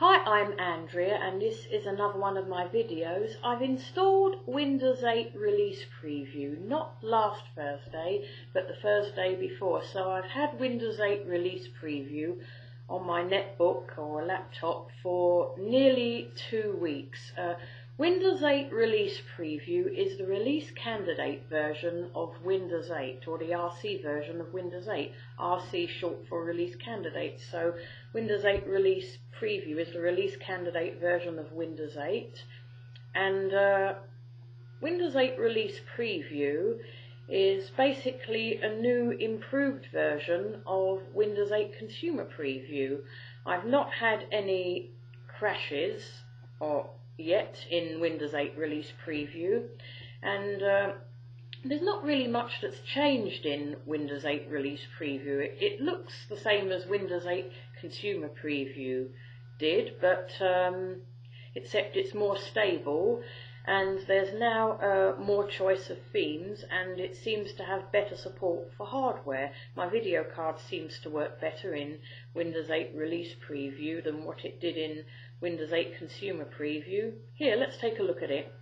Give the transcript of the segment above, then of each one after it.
Hi, I'm Andrea and this is another one of my videos. I've installed Windows 8 Release Preview, not last Thursday, but the Thursday before. So I've had Windows 8 Release Preview on my netbook or laptop for nearly 2 weeks. Windows 8 Release Preview is the release candidate version of Windows 8, or the RC version of Windows 8. RC short for release candidate. So Windows 8 Release Preview is the release candidate version of Windows 8. And Windows 8 Release Preview is basically a new improved version of Windows 8 Consumer Preview. I've not had any crashes yet in Windows 8 Release Preview, and there's not really much that's changed in Windows 8 Release Preview. It looks the same as Windows 8 Consumer Preview did, but except it's more stable, and there's now more choice of themes, and it seems to have better support for hardware. My video card seems to work better in Windows 8 Release Preview than what it did in Windows 8 Consumer Preview. Here, let's take a look at it.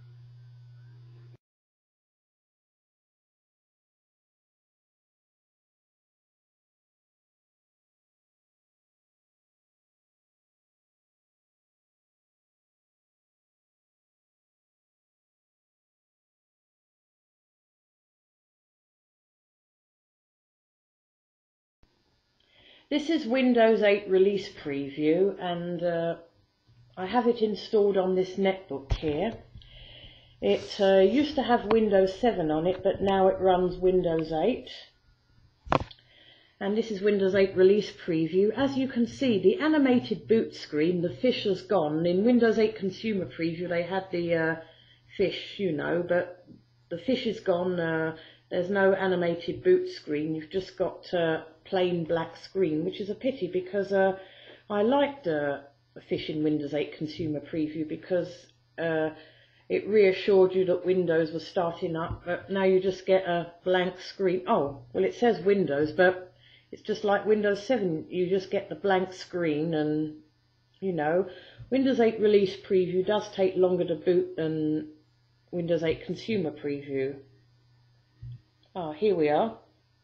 This is Windows 8 Release Preview, and I have it installed on this netbook here. It used to have Windows 7 on it, but now it runs Windows 8. And this is Windows 8 Release Preview. As you can see, the animated boot screen, the fish has gone. In Windows 8 Consumer Preview they had the fish, you know, but the fish is gone. There's no animated boot screen. You've just got plain black screen, which is a pity, because I liked the fish in Windows 8 Consumer Preview, because it reassured you that Windows was starting up, but now you just get a blank screen. Oh, well, it says Windows, but it's just like Windows 7. You just get the blank screen, and, you know, Windows 8 Release Preview does take longer to boot than Windows 8 Consumer Preview. Ah, here we are.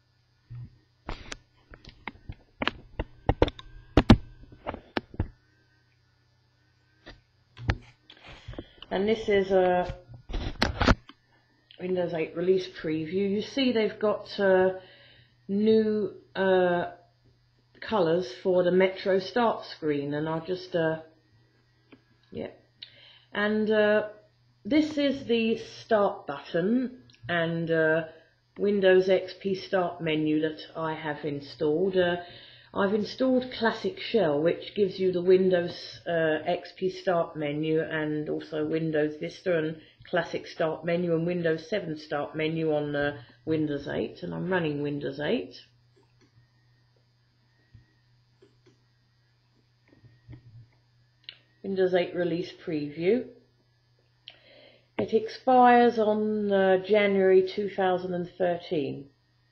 And this is a Windows 8 Release Preview. You see they've got new colours for the Metro Start screen, and I'll just yeah. And this is the Start button and Windows XP Start menu that I have installed. I've installed Classic Shell, which gives you the Windows XP Start menu, and also Windows Vista and Classic Start menu and Windows 7 Start menu on Windows 8, and I'm running Windows 8. Windows 8 Release Preview. It expires on January 2013.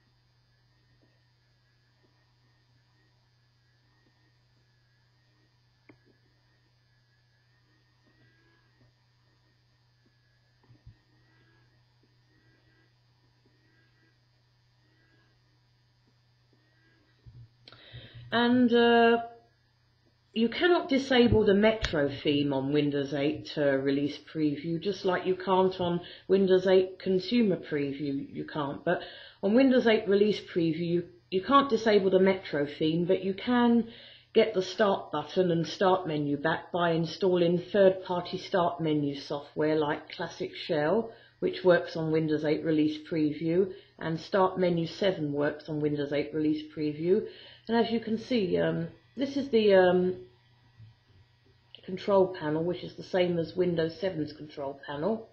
And you cannot disable the Metro theme on Windows 8 Release Preview, just like you can't on Windows 8 Consumer Preview, you can't. But on Windows 8 Release Preview, you can't disable the Metro theme, but you can get the Start button and Start menu back by installing third-party Start menu software like Classic Shell, which works on Windows 8 Release Preview, and Start Menu 7 works on Windows 8 Release Preview. And as you can see, this is the control panel, which is the same as Windows 7's control panel.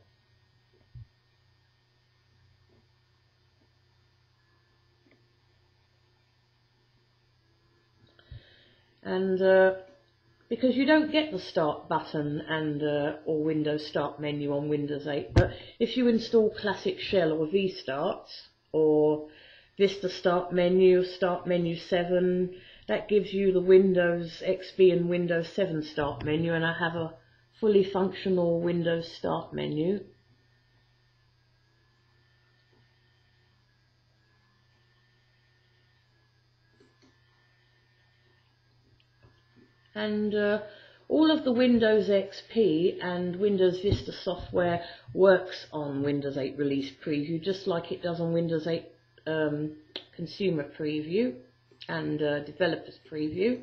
And because you don't get the Start button and or Windows Start menu on Windows 8, but if you install Classic Shell or VStart or Vista Start Menu 7, that gives you the Windows XP and Windows 7 start menu, and I have a fully functional Windows start menu. And all of the Windows XP and Windows Vista software works on Windows 8 Release Preview, just like it does on Windows 8 Consumer Preview and Developers Preview.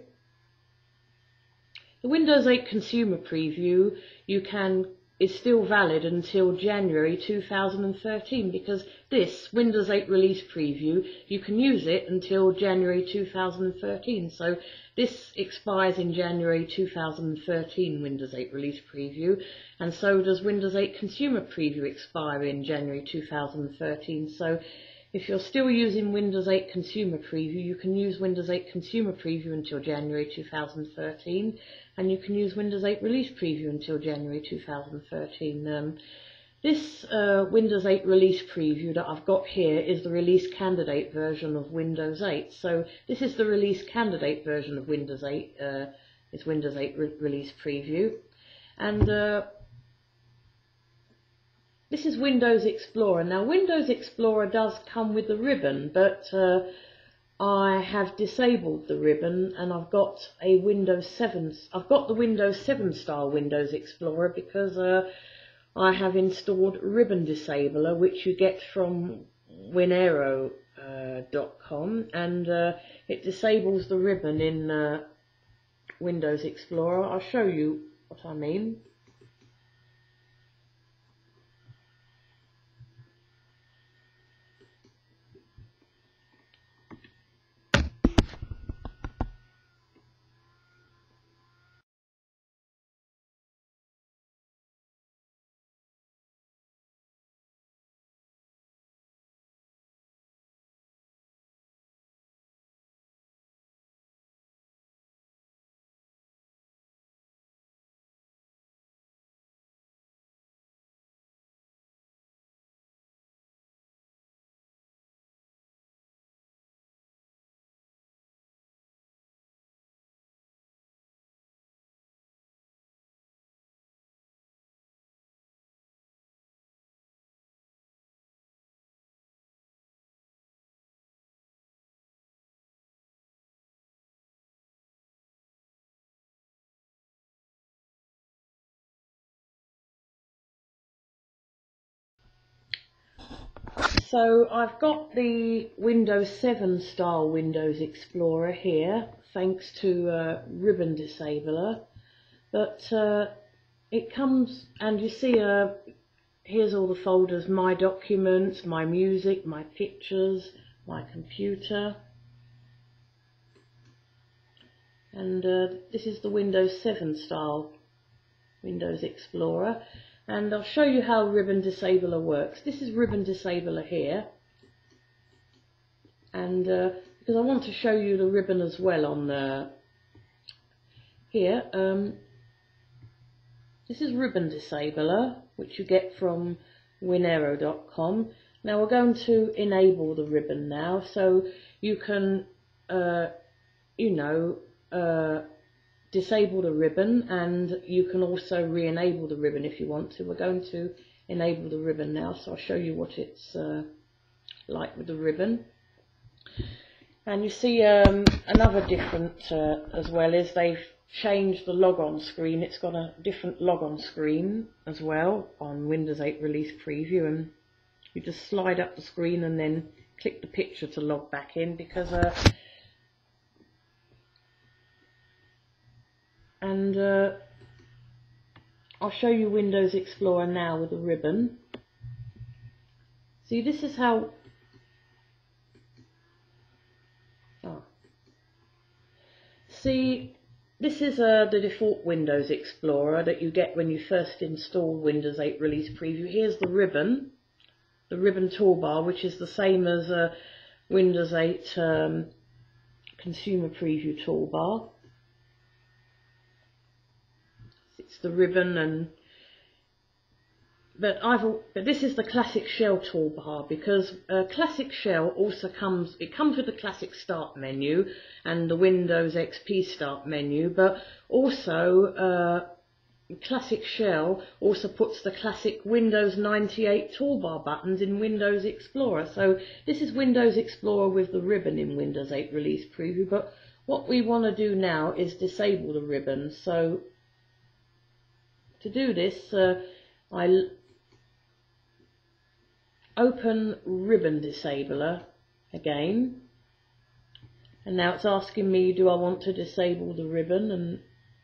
The Windows 8 Consumer Preview is still valid until January 2013, because this Windows 8 Release Preview, you can use it until January 2013. So this expires in January 2013, Windows 8 Release Preview, and so does Windows 8 Consumer Preview expire in January 2013. So if you're still using Windows 8 Consumer Preview, you can use Windows 8 Consumer Preview until January 2013, and you can use Windows 8 Release Preview until January 2013. This Windows 8 Release Preview that I've got here is the release candidate version of Windows 8. So this is the release candidate version of Windows 8, it's Windows 8 Release Preview. And this is Windows Explorer. Now Windows Explorer does come with the ribbon, but I have disabled the ribbon, and I've got a Windows 7. I've got the Windows 7 style Windows Explorer because I have installed Ribbon Disabler, which you get from winero.com, and it disables the ribbon in Windows Explorer. I'll show you what I mean. So I've got the Windows 7 style Windows Explorer here, thanks to Ribbon Disabler, but it comes, and you see here's all the folders: my documents, my music, my pictures, my computer, and this is the Windows 7 style Windows Explorer. And I'll show you how Ribbon Disabler works. This is Ribbon Disabler here, and because I want to show you the ribbon as well on here. This is Ribbon Disabler, which you get from winero.com. Now we're going to enable the ribbon now, so you can, disable the ribbon, and you can also re-enable the ribbon if you want to. We're going to enable the ribbon now, so I'll show you what it's like with the ribbon. And you see another different as well is they've changed the logon screen. It's got a different logon screen as well on Windows 8 Release Preview, and you just slide up the screen and then click the picture to log back in, because I'll show you Windows Explorer now with a ribbon. See, this is how. See, this is the default Windows Explorer that you get when you first install Windows 8 Release Preview. Here's the ribbon toolbar, which is the same as Windows 8 Consumer Preview toolbar. It's the ribbon, and but this is the Classic Shell toolbar, because Classic Shell also comes with the Classic Start menu and the Windows XP Start menu, but also Classic Shell also puts the classic Windows 98 toolbar buttons in Windows Explorer. So this is Windows Explorer with the ribbon in Windows 8 Release Preview, but what we want to do now is disable the ribbon. So to do this, I open Ribbon Disabler again, and now it's asking me, do I want to disable the ribbon? And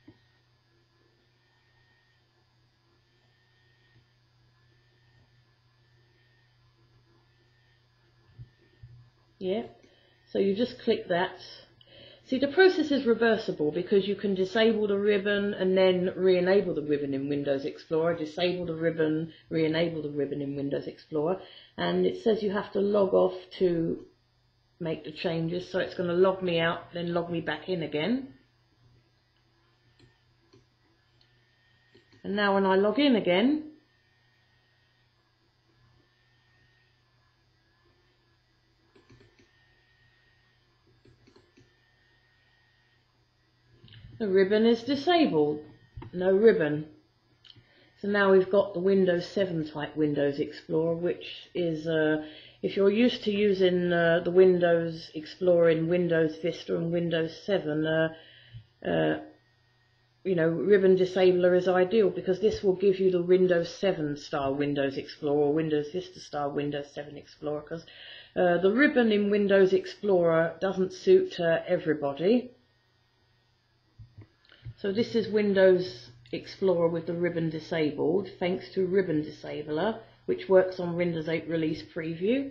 yeah, so you just click that. See, the process is reversible because you can disable the ribbon and then re-enable the ribbon in Windows Explorer, disable the ribbon, re-enable the ribbon in Windows Explorer, and it says you have to log off to make the changes, so it's going to log me out, then log me back in again. And now when I log in again, the ribbon is disabled, no ribbon. So now we've got the Windows 7 type Windows Explorer, which is, if you're used to using the Windows Explorer in Windows Vista and Windows 7, you know, Ribbon Disabler is ideal, because this will give you the Windows 7 style Windows Explorer or Windows Vista style Windows 7 Explorer, because the ribbon in Windows Explorer doesn't suit everybody. So this is Windows Explorer with the ribbon disabled, thanks to Ribbon Disabler, which works on Windows 8 Release Preview.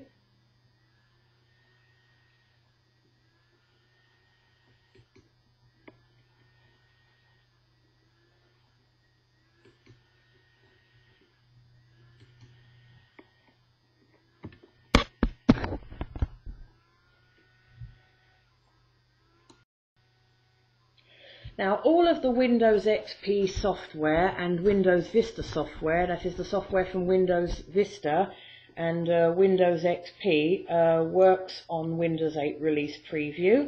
Now, all of the Windows XP software and Windows Vista software, that is the software from Windows Vista and Windows XP, works on Windows 8 Release Preview.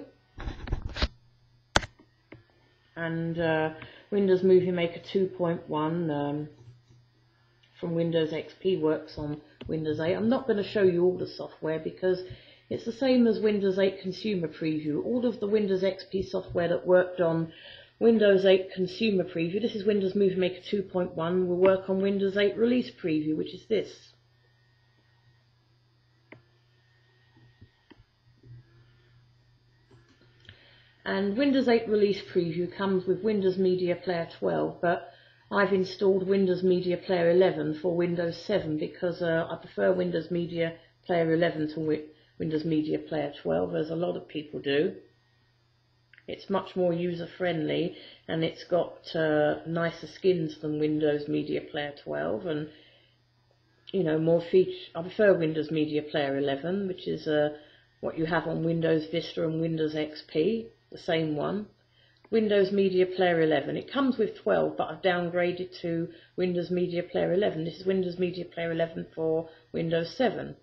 And Windows Movie Maker 2.1 from Windows XP works on Windows 8. I'm not going to show you all the software because it's the same as Windows 8 Consumer Preview. All of the Windows XP software that worked on Windows 8 Consumer Preview, this is Windows Movie Maker 2.1, will work on Windows 8 Release Preview, which is this. And Windows 8 Release Preview comes with Windows Media Player 12, but I've installed Windows Media Player 11 for Windows 7 because I prefer Windows Media Player 11 to Windows Media Player 12, as a lot of people do. It's much more user-friendly, and it's got nicer skins than Windows Media Player 12, and, you know, more features. I prefer Windows Media Player 11, which is what you have on Windows Vista and Windows XP, the same one. Windows Media Player 11. It comes with 12, but I've downgraded to Windows Media Player 11. This is Windows Media Player 11 for Windows 7.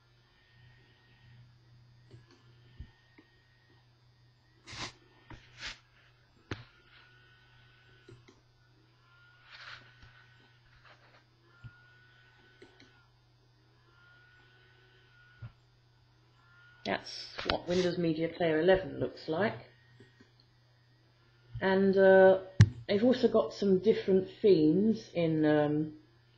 That's what Windows Media Player 11 looks like. And they've also got some different themes in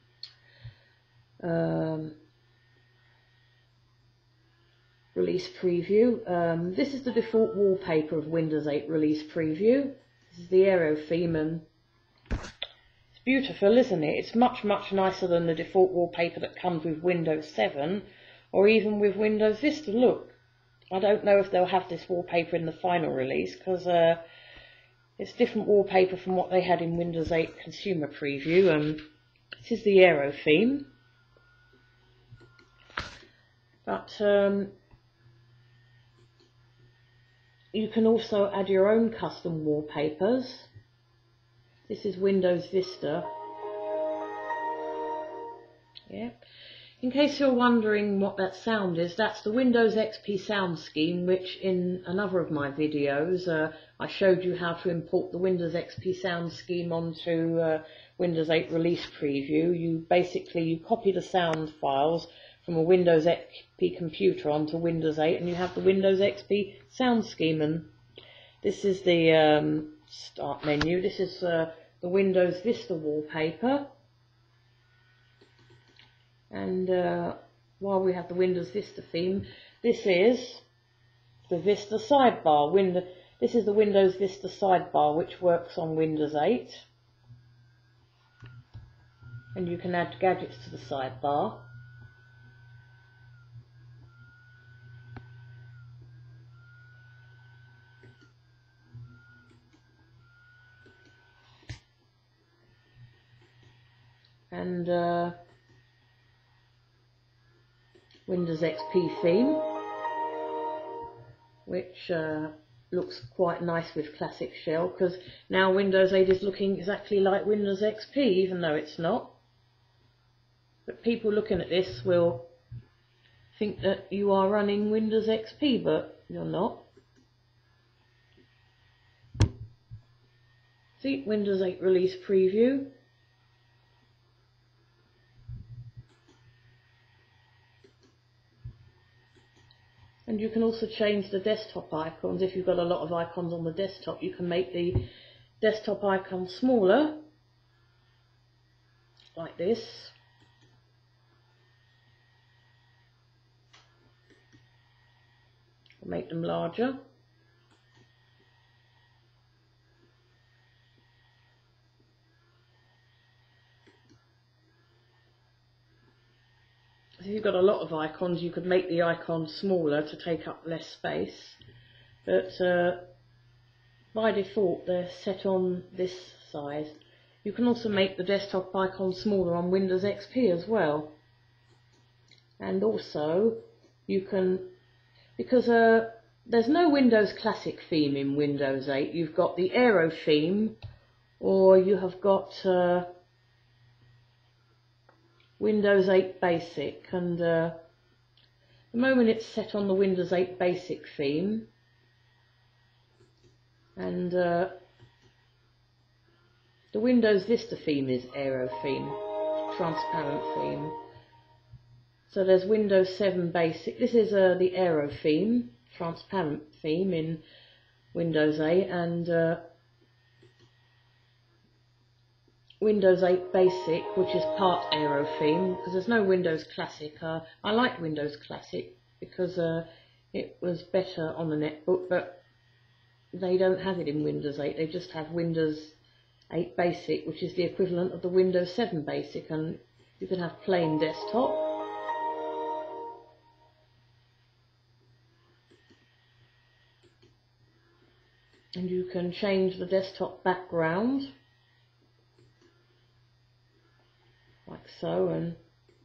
Release Preview. This is the default wallpaper of Windows 8 Release Preview. This is the Aero theme, and it's beautiful, isn't it? It's much, much nicer than the default wallpaper that comes with Windows 7 or even with Windows Vista. Look, I don't know if they'll have this wallpaper in the final release, because it's different wallpaper from what they had in Windows 8 Consumer Preview. This is the Aero theme. But you can also add your own custom wallpapers. This is Windows Vista. Yeah. In case you're wondering what that sound is, that's the Windows XP sound scheme, which in another of my videos I showed you how to import the Windows XP sound scheme onto Windows 8 release preview. You copy the sound files from a Windows XP computer onto Windows 8 and you have the Windows XP sound scheme. And this is the start menu. This is the Windows Vista wallpaper. And while we have the Windows Vista theme, this is the Vista sidebar. This is the Windows Vista sidebar, which works on Windows 8. And you can add gadgets to the sidebar. And Windows XP theme, which looks quite nice with classic shell, because now Windows 8 is looking exactly like Windows XP, even though it's not. But people looking at this will think that you are running Windows XP, but you're not. See, Windows 8 release preview. And you can also change the desktop icons. If you've got a lot of icons on the desktop, you can make the desktop icon smaller, like this. Or make them larger. If you've got a lot of icons, you could make the icons smaller to take up less space. But by default, they're set on this size. You can also make the desktop icon smaller on Windows XP as well. And also, you can, because there's no Windows Classic theme in Windows 8. You've got the Aero theme, or you have got Windows 8 Basic, and the moment it's set on the Windows 8 Basic theme, and the Windows Vista theme is Aero theme, transparent theme. So there's Windows 7 Basic. This is the Aero theme, transparent theme in Windows 8, and Windows 8 Basic, which is part Aero theme, because there's no Windows Classic. I like Windows Classic because it was better on the netbook, but they don't have it in Windows 8. They just have Windows 8 Basic, which is the equivalent of the Windows 7 Basic, and you can have plain desktop. And you can change the desktop background, like so, and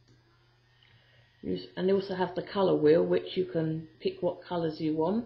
they also have the colour wheel, which you can pick what colours you want.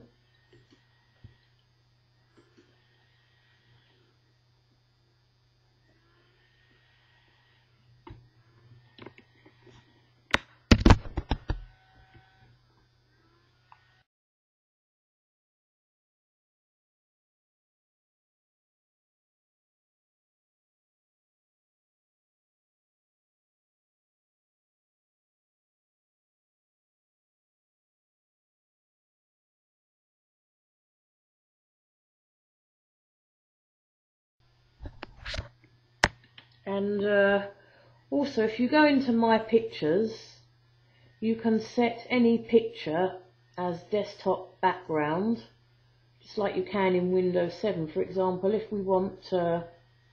And also, if you go into My Pictures, you can set any picture as desktop background, just like you can in Windows 7. For example, if we want to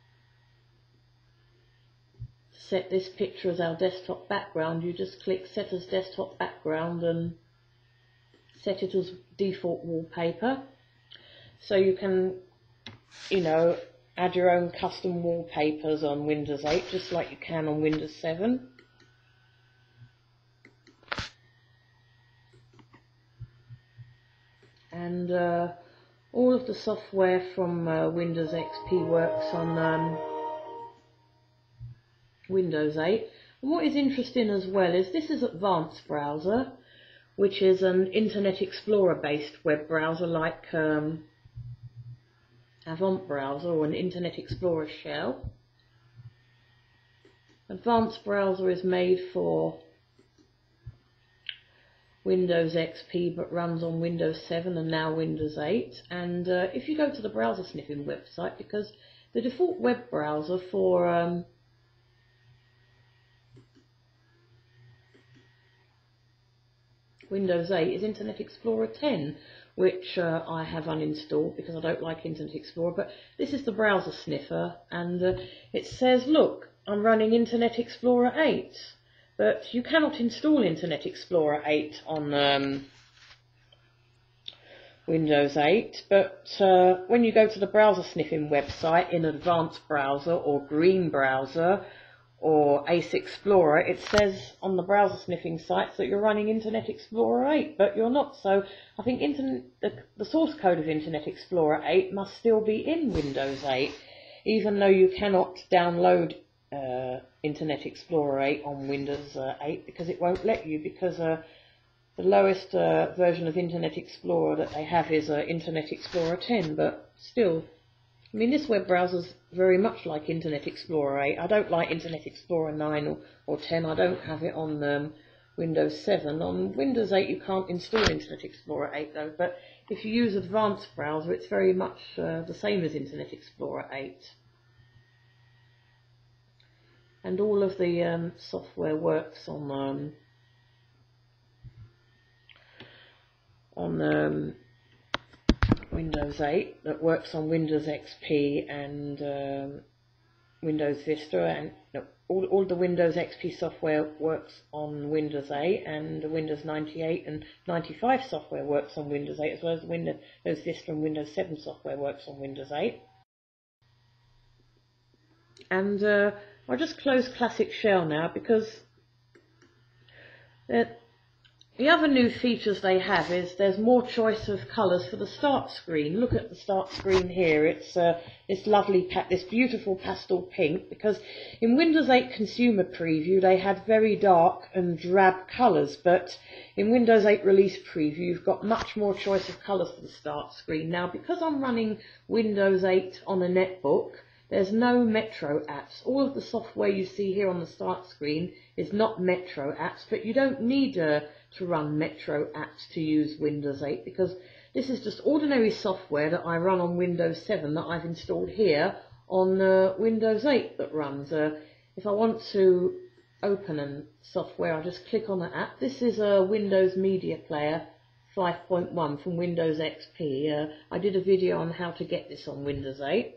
set this picture as our desktop background, you just click Set as Desktop Background and set it as default wallpaper. So you can, add your own custom wallpapers on Windows 8, just like you can on Windows 7. And all of the software from Windows XP works on Windows 8. And what is interesting as well is this is Advanced Browser, which is an Internet Explorer based web browser like Avant Browser or an Internet Explorer shell. Advanced Browser is made for Windows XP but runs on Windows 7 and now Windows 8. And if you go to the browser sniffing website, because the default web browser for Windows 8 is Internet Explorer 10, which I have uninstalled because I don't like Internet Explorer, but this is the browser sniffer, and it says, look, I'm running Internet Explorer 8, but you cannot install Internet Explorer 8 on Windows 8, but when you go to the browser sniffing website in Advanced Browser or Green Browser or Ace Explorer, it says on the browser sniffing sites that you're running Internet Explorer 8, but you're not. So I think the source code of Internet Explorer 8 must still be in Windows 8, even though you cannot download Internet Explorer 8 on Windows 8, because it won't let you, because the lowest version of Internet Explorer that they have is Internet Explorer 10, but still. I mean, this web browser's very much like Internet Explorer 8. I don't like Internet Explorer 9 or 10. I don't have it on Windows 7. On Windows 8 you can't install Internet Explorer 8 though, but if you use Advanced Browser it's very much the same as Internet Explorer 8. And all of the software works on Windows 8, that works on Windows XP and Windows Vista, and no, all the Windows XP software works on Windows 8, and Windows 98 and 95 software works on Windows 8, as well as Windows Vista and Windows 7 software works on Windows 8. And I'll just close Classic Shell now, because the other new features they have is there's more choice of colours for the start screen. Look at the start screen here. It's this lovely, this beautiful pastel pink, because in Windows 8 Consumer Preview they had very dark and drab colours, but in Windows 8 Release Preview you've got much more choice of colours for the start screen. Now, because I'm running Windows 8 on a netbook, there's no Metro apps. All of the software you see here on the start screen is not Metro apps, but you don't need to run Metro apps to use Windows 8, because this is just ordinary software that I run on Windows 7 that I've installed here on Windows 8 that runs. If I want to open a software, I just click on the app. This is a Windows Media Player 5.1 from Windows XP. I did a video on how to get this on Windows 8.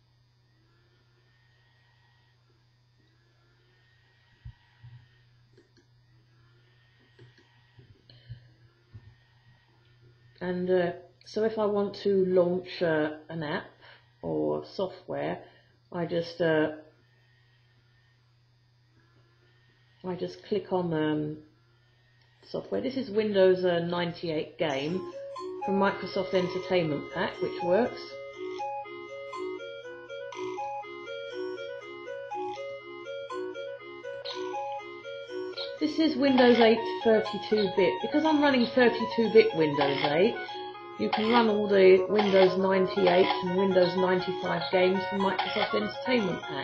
And so if I want to launch an app or software, I just click on software. This is Windows 98 Game from Microsoft Entertainment Pack, which works. This is Windows 8 32-bit. Because I'm running 32-bit Windows 8, you can run all the Windows 98 and Windows 95 games from Microsoft Entertainment Pack.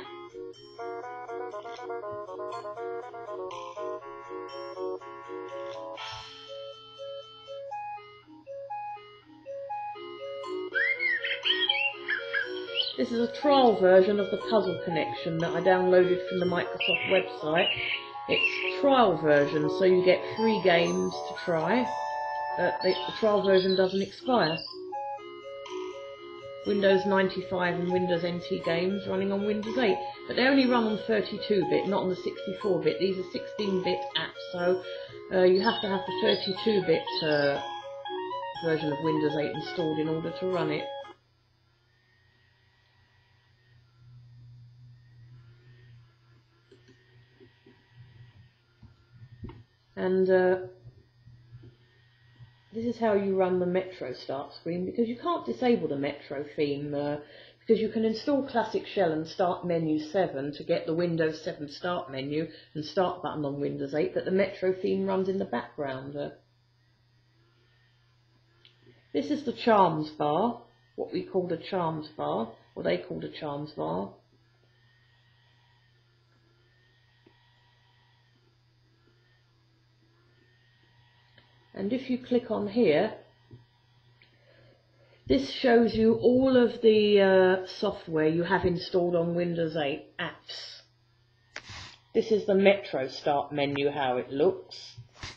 This is a trial version of the Puzzle Connection that I downloaded from the Microsoft website. It's trial version, so you get 3 games to try. The trial version doesn't expire. Windows 95 and Windows NT games running on Windows 8, but they only run on 32-bit, not on the 64-bit. These are 16-bit apps, so you have to have the 32-bit version of Windows 8 installed in order to run it. And this is how you run the Metro start screen, because you can't disable the Metro theme, because because you can install Classic Shell and Start Menu 7 to get the Windows 7 Start Menu and Start button on Windows 8, but the Metro theme runs in the background. This is the Charms bar, what we call the Charms bar, or they call the Charms bar. And if you click on here, this shows you all of the software you have installed on Windows 8 apps. This is the Metro Start menu, how it looks.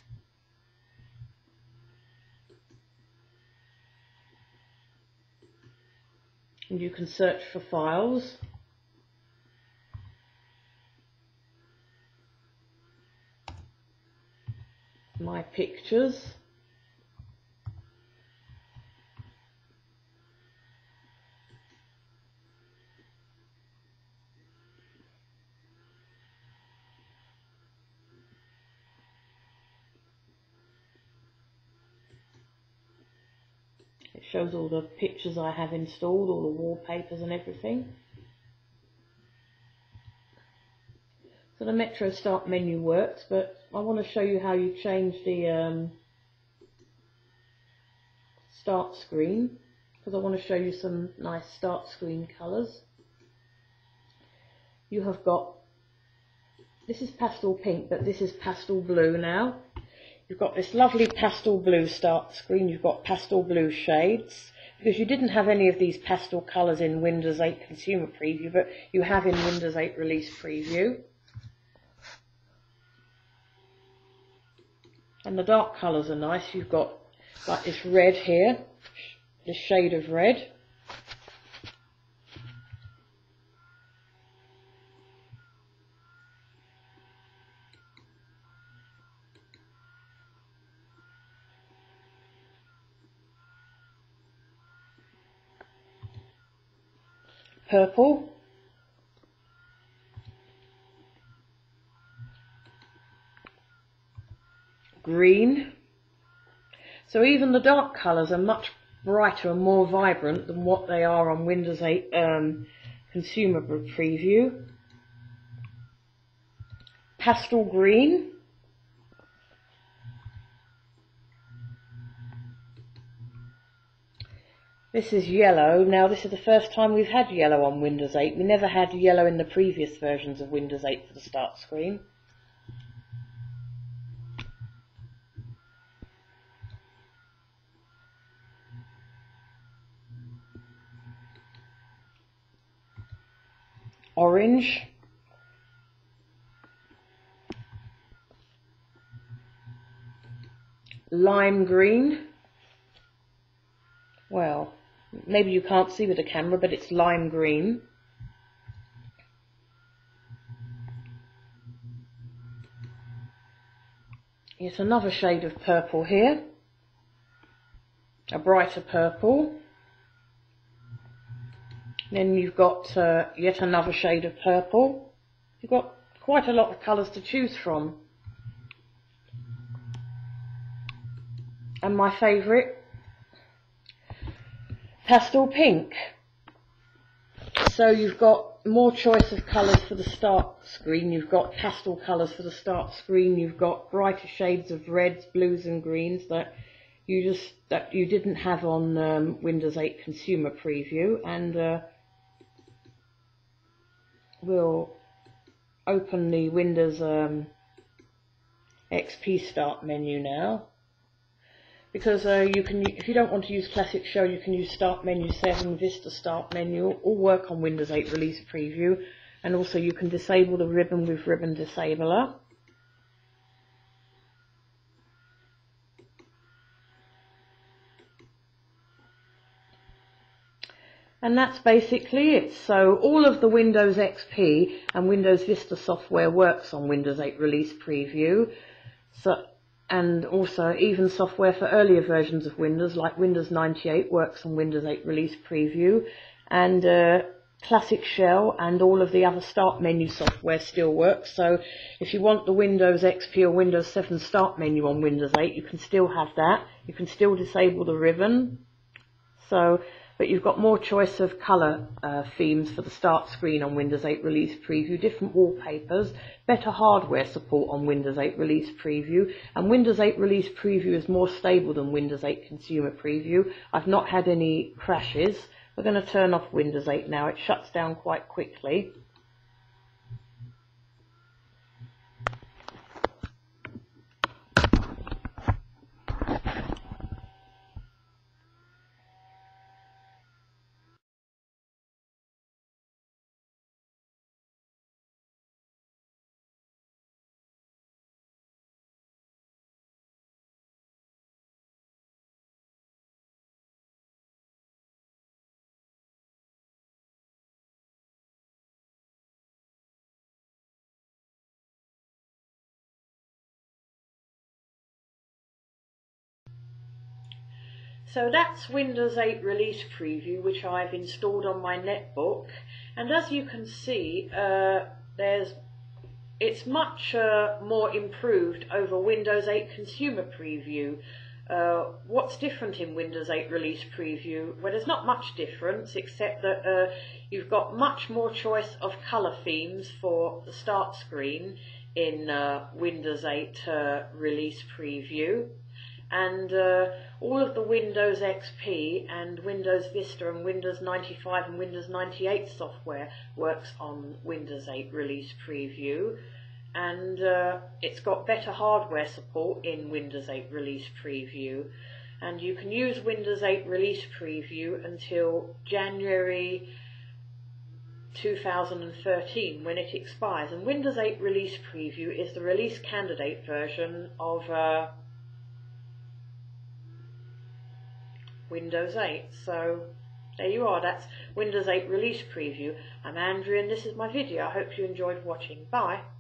And you can search for files. My pictures. It shows all the pictures I have installed, all the wallpapers and everything. So the Metro Start menu works, but I want to show you how you change the start screen, because I want to show you some nice start screen colours. You have got, this is pastel pink, but this is pastel blue now. You've got this lovely pastel blue start screen, you've got pastel blue shades, because you didn't have any of these pastel colours in Windows 8 Consumer Preview, but you have in Windows 8 Release Preview. And the dark colours are nice. You've got like this red here, this shade of red. Purple. Green. So even the dark colours are much brighter and more vibrant than what they are on Windows 8 Consumer Preview. Pastel green. This is yellow. Now this is the first time we've had yellow on Windows 8. We never had yellow in the previous versions of Windows 8 for the start screen. Orange. Lime green. Well, maybe you can't see with the camera, but it's lime green. Yet another shade of purple here. A brighter purple. Then you've got yet another shade of purple. You've got quite a lot of colours to choose from. And my favourite, pastel pink. So you've got more choice of colours for the start screen. You've got pastel colours for the start screen. You've got brighter shades of reds, blues and greens that you didn't have on Windows 8 Consumer Preview. And we'll open the Windows XP Start menu now, because you can, if you don't want to use Classic Shell, you can use Start Menu 7, Vista Start Menu, all work on Windows 8 Release Preview, and also you can disable the ribbon with Ribbon Disabler. And that's basically it. So all of the Windows XP and Windows Vista software works on Windows 8 Release Preview. And also even software for earlier versions of Windows, like Windows 98, works on Windows 8 Release Preview. And Classic Shell and all of the other Start Menu software still works. So if you want the Windows XP or Windows 7 Start Menu on Windows 8, you can still have that. You can still disable the ribbon. So but you've got more choice of colour themes for the start screen on Windows 8 Release Preview, different wallpapers, better hardware support on Windows 8 Release Preview, and Windows 8 Release Preview is more stable than Windows 8 Consumer Preview. I've not had any crashes. We're going to turn off Windows 8 now. It shuts down quite quickly. So that's Windows 8 Release Preview, which I've installed on my netbook, and as you can see, it's much more improved over Windows 8 Consumer Preview. What's different in Windows 8 Release Preview? Well, there's not much difference, except that you've got much more choice of colour themes for the start screen in Windows 8 Release Preview. And all of the Windows XP and Windows Vista and Windows 95 and Windows 98 software works on Windows 8 Release Preview, and it's got better hardware support in Windows 8 Release Preview, and you can use Windows 8 Release Preview until January 2013 when it expires, and Windows 8 Release Preview is the release candidate version of Windows 8. So there you are, that's Windows 8 Release Preview. I'm Andrea and this is my video. I hope you enjoyed watching. Bye.